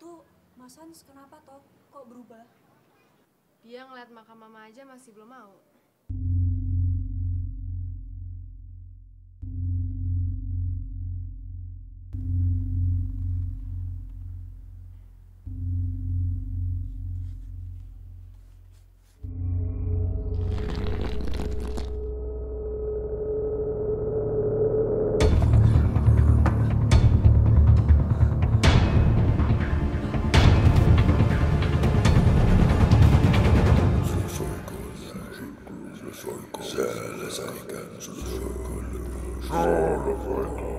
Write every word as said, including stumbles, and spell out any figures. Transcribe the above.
Itu Mas Hans kenapa toh? Kok berubah? Dia ngeliat makam mama aja masih belum mau. Selesaikan seluruh